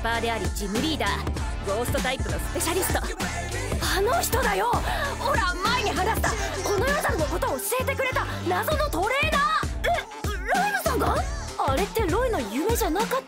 パーでありジムリーダー、ゴーストタイプのスペシャリスト。あの人だよ。ほら前に話したこの世さんのことを教えてくれた謎のトレーナー。ロイドさんが？あれってロイの夢じゃなかった